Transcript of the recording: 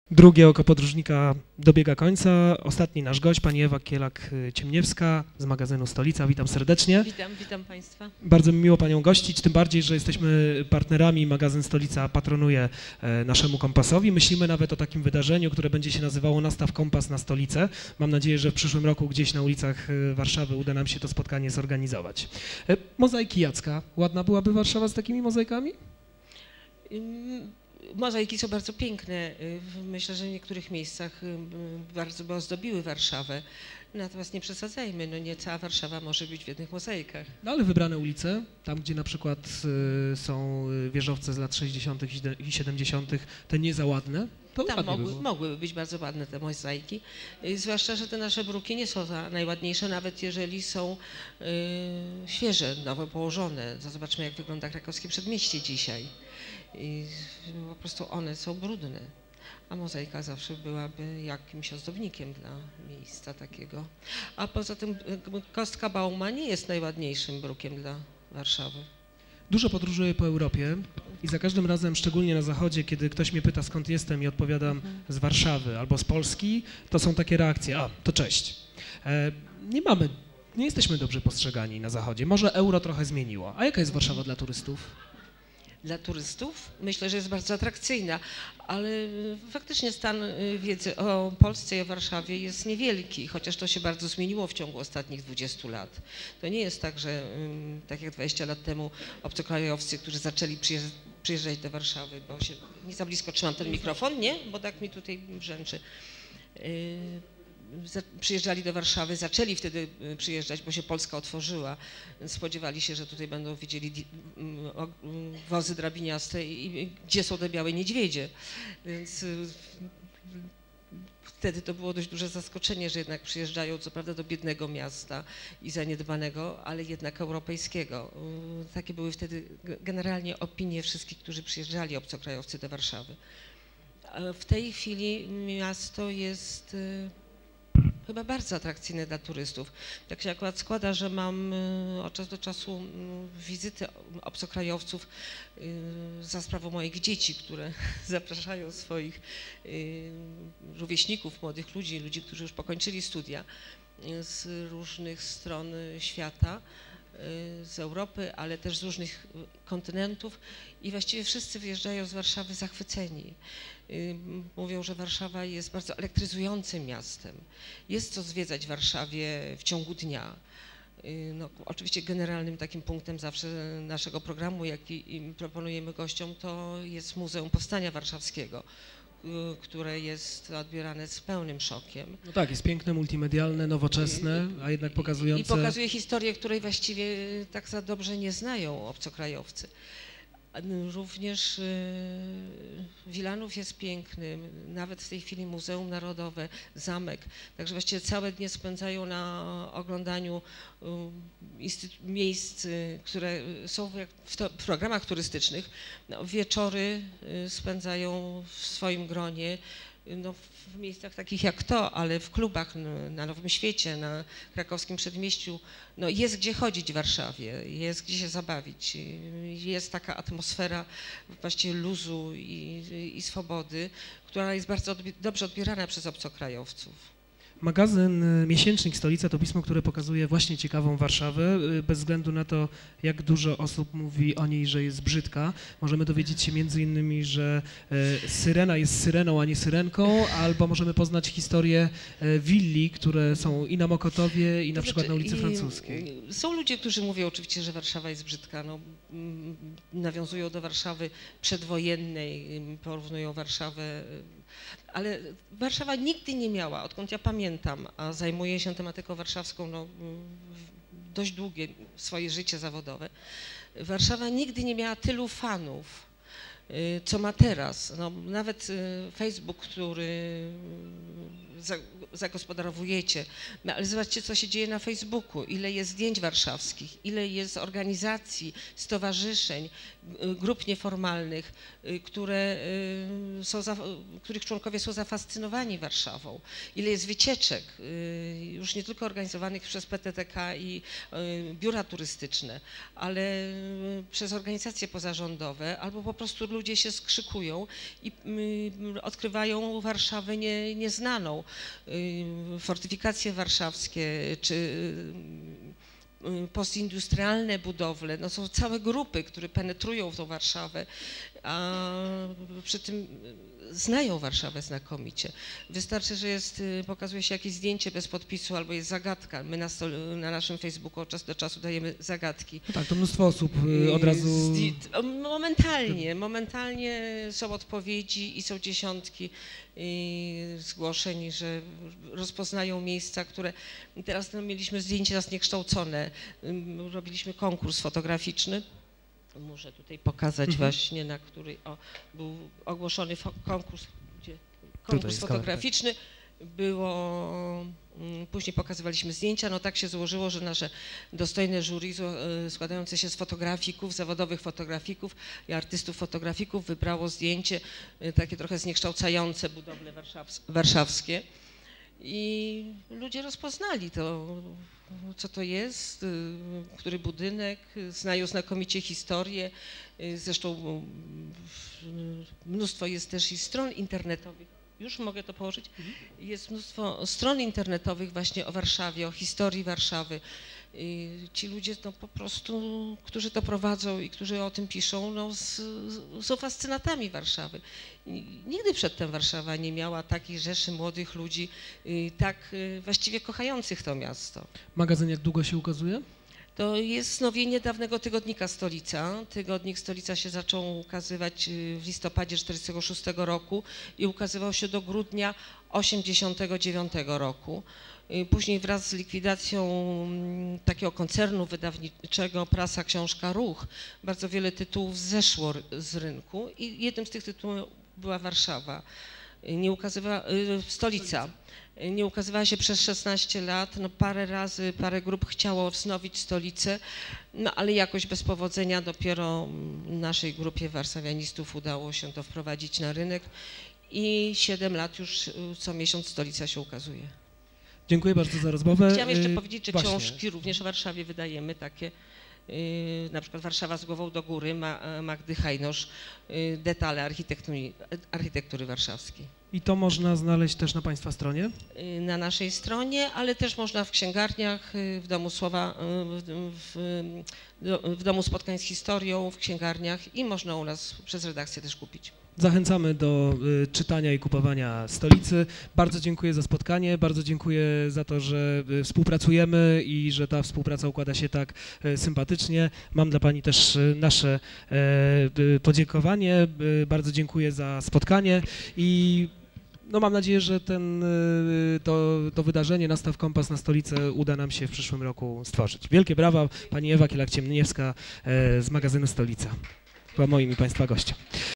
Drugie oko podróżnika dobiega końca. Ostatni nasz gość, pani Ewa Kielak-Ciemniewska z magazynu Stolica. Witam serdecznie. Witam Państwa. Bardzo mi miło panią gościć, tym bardziej, że jesteśmy partnerami. Magazyn Stolica patronuje naszemu kompasowi. Myślimy nawet o takim wydarzeniu, które będzie się nazywało Nastaw Kompas na Stolicę. Mam nadzieję, że w przyszłym roku gdzieś na ulicach Warszawy uda nam się to spotkanie zorganizować. Mozaiki Jacka. Ładna byłaby Warszawa z takimi mozaikami? Mozaiki są bardzo piękne. Myślę, że w niektórych miejscach bardzo by ozdobiły Warszawę. Natomiast nie przesadzajmy, no nie cała Warszawa może być w jednych mozaikach. No ale wybrane ulice, tam gdzie na przykład są wieżowce z lat 60. i 70., te nie za ładne, to tam mogłyby być bardzo ładne te mozaiki. Zwłaszcza, że te nasze bruki nie są najładniejsze, nawet jeżeli są świeże, nowo położone. Zobaczmy, jak wygląda krakowskie przedmieście dzisiaj. I po prostu one są brudne, a mozaika zawsze byłaby jakimś ozdobnikiem dla miejsca takiego. A poza tym kostka Bauma nie jest najładniejszym brukiem dla Warszawy. Dużo podróżuję po Europie i za każdym razem, szczególnie na zachodzie, kiedy ktoś mnie pyta, skąd jestem i odpowiadam z Warszawy albo z Polski, to są takie reakcje: a, to cześć. Nie jesteśmy dobrze postrzegani na zachodzie. Może euro trochę zmieniło. A jaka jest Warszawa dla turystów? Dla turystów myślę, że jest bardzo atrakcyjna, ale faktycznie stan wiedzy o Polsce i o Warszawie jest niewielki, chociaż to się bardzo zmieniło w ciągu ostatnich 20 lat. To nie jest tak, że tak jak 20 lat temu obcokrajowcy, którzy zaczęli przyjeżdżać do Warszawy, bo się nie za blisko trzymam ten mikrofon, nie? Bo tak mi tutaj brzęczy. Przyjeżdżali do Warszawy, zaczęli wtedy przyjeżdżać, bo się Polska otworzyła. Spodziewali się, że tutaj będą widzieli wozy drabiniaste i gdzie są te białe niedźwiedzie. Więc wtedy to było dość duże zaskoczenie, że jednak przyjeżdżają co prawda do biednego miasta i zaniedbanego, ale jednak europejskiego. Takie były wtedy generalnie opinie wszystkich, którzy przyjeżdżali, obcokrajowcy do Warszawy. W tej chwili miasto jest chyba bardzo atrakcyjne dla turystów. Tak się akurat składa, że mam od czasu do czasu wizyty obcokrajowców za sprawą moich dzieci, które zapraszają swoich rówieśników, młodych ludzi, którzy już pokończyli studia z różnych stron świata, z Europy, ale też z różnych kontynentów i właściwie wszyscy wyjeżdżają z Warszawy zachwyceni. Mówią, że Warszawa jest bardzo elektryzującym miastem. Jest co zwiedzać w Warszawie w ciągu dnia. No, oczywiście generalnym takim punktem zawsze naszego programu, jaki proponujemy gościom, to jest Muzeum Powstania Warszawskiego, które jest odbierane z pełnym szokiem. No tak, jest piękne, multimedialne, nowoczesne, a jednak pokazujące... I pokazuje historię, której właściwie tak za dobrze nie znają obcokrajowcy. Również Wilanów jest piękny, nawet w tej chwili Muzeum Narodowe, zamek. Także właściwie całe dnie spędzają na oglądaniu miejsc, które są w programach turystycznych. No, wieczory spędzają w swoim gronie. No, w miejscach takich jak to, ale w klubach na Nowym Świecie, na krakowskim Przedmieściu, no jest gdzie chodzić w Warszawie, jest gdzie się zabawić, jest taka atmosfera właściwie luzu i swobody, która jest bardzo dobrze odbierana przez obcokrajowców. Magazyn Miesięcznik Stolica to pismo, które pokazuje właśnie ciekawą Warszawę. Bez względu na to, jak dużo osób mówi o niej, że jest brzydka, możemy dowiedzieć się między innymi, że syrena jest syreną, a nie syrenką, albo możemy poznać historię willi, które są i na Mokotowie, i na przykład na ulicy Francuskiej. Są ludzie, którzy mówią oczywiście, że Warszawa jest brzydka. No, nawiązują do Warszawy przedwojennej, porównują Warszawę. Ale Warszawa nigdy nie miała, odkąd ja pamiętam, a zajmuję się tematyką warszawską no, dość długie swoje życie zawodowe, Warszawa nigdy nie miała tylu fanów, co ma teraz. No, nawet Facebook, który zagospodarowujecie. No, ale zobaczcie, co się dzieje na Facebooku, ile jest zdjęć warszawskich, ile jest organizacji, stowarzyszeń, grup nieformalnych, których członkowie są zafascynowani Warszawą, ile jest wycieczek, już nie tylko organizowanych przez PTTK i biura turystyczne, ale przez organizacje pozarządowe, albo po prostu ludzie się skrzykują i odkrywają Warszawę nieznaną. Fortyfikacje warszawskie czy postindustrialne budowle, no są całe grupy, które penetrują w tą Warszawę, a przy tym znają Warszawę znakomicie. Wystarczy, że pokazuje się jakieś zdjęcie bez podpisu albo jest zagadka. My na naszym Facebooku od czasu do czasu dajemy zagadki. No tak, to mnóstwo osób od razu... Momentalnie są odpowiedzi i są dziesiątki zgłoszeń, że rozpoznają miejsca, które... Teraz mieliśmy zdjęcia zniekształcone. Robiliśmy konkurs fotograficzny. Muszę tutaj pokazać właśnie, na który był ogłoszony konkurs fotograficzny. Później pokazywaliśmy zdjęcia, no tak się złożyło, że nasze dostojne jury składające się z fotografików, zawodowych fotografików i artystów fotografików wybrało zdjęcie takie trochę zniekształcające budowle warszawskie. I ludzie rozpoznali to, co to jest, który budynek, znają znakomicie historię. Zresztą mnóstwo jest też i stron internetowych. Już mogę to położyć? Jest mnóstwo stron internetowych właśnie o Warszawie, o historii Warszawy. Ci ludzie no, po prostu, którzy to prowadzą i którzy o tym piszą, no, są fascynatami Warszawy. Nigdy przedtem Warszawa nie miała takiej rzeszy młodych ludzi, tak właściwie kochających to miasto. Magazyn jak długo się ukazuje? To jest wznowienie dawnego tygodnika Stolica. Tygodnik Stolica się zaczął ukazywać w listopadzie 1946 roku i ukazywał się do grudnia 1989 roku. Później wraz z likwidacją takiego koncernu wydawniczego Prasa, Książka, Ruch bardzo wiele tytułów zeszło z rynku i jednym z tych tytułów była Warszawa, Stolica. Nie ukazywała się przez 16 lat, no parę razy, parę grup chciało wznowić Stolicę, no ale jakoś bez powodzenia dopiero naszej grupie warszawianistów udało się to wprowadzić na rynek i 7 lat już co miesiąc Stolica się ukazuje. Dziękuję bardzo za rozmowę. Chciałam jeszcze powiedzieć, że książki również w Warszawie wydajemy takie, na przykład Warszawa z głową do góry, Magdy Hajnosz, detale architektury warszawskiej. I to można znaleźć też na Państwa stronie? Na naszej stronie, ale też można w księgarniach, w Domu Słowa, w Domu Spotkań z Historią, w księgarniach i można u nas przez redakcję też kupić. Zachęcamy do czytania i kupowania Stolicy. Bardzo dziękuję za spotkanie, bardzo dziękuję za to, że współpracujemy i że ta współpraca układa się tak sympatycznie. Mam dla Pani też nasze podziękowanie. Bardzo dziękuję za spotkanie i no mam nadzieję, że to wydarzenie Nastaw Kompas na Stolicę uda nam się w przyszłym roku stworzyć. Wielkie brawa, Pani Ewa Kielak-Ciemniewska z magazynu Stolica była moim i Państwa gościem.